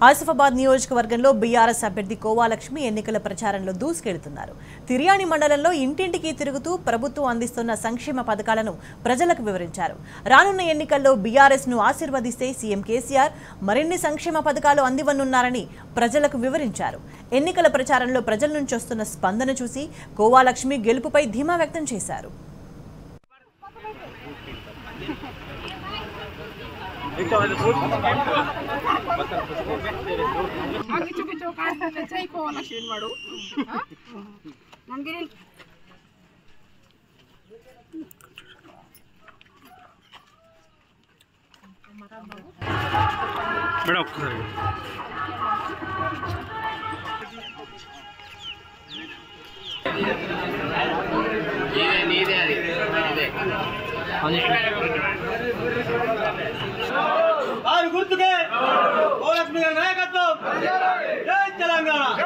ఆసిఫాబాద్ నియోజకవర్గంలో బీఆర్ఎస్ అభ్యర్థి కోవాలక్ష్మి ఎన్నికల ప్రచారంలో దూసుకెళ్తున్నారు. తిర్యాని మండలంలో ఇంటింటికి తిరుగుతూ ప్రభుత్వం అందిస్తున్న సంక్షేమ పథకాలను ప్రజలకు వివరించారు. రానున్న ఎన్నికల్లో బీఆర్ఎస్ ను ఆశీర్వదిస్తే సీఎం కేసీఆర్ మరిన్ని సంక్షేమ పథకాలు అందివనున్నారని ప్రజలకు వివరించారు. ఎన్నికల ప్రచారంలో ప్రజల నుంచి వస్తున్న స్పందన చూసి కోవాలక్ష్మి గెలుపుపై ధీమా వ్యక్తం చేశారు. గుర్తుకే కోవాలక్ష్మి గారి నాయకత్వం. జై తెలంగాణ.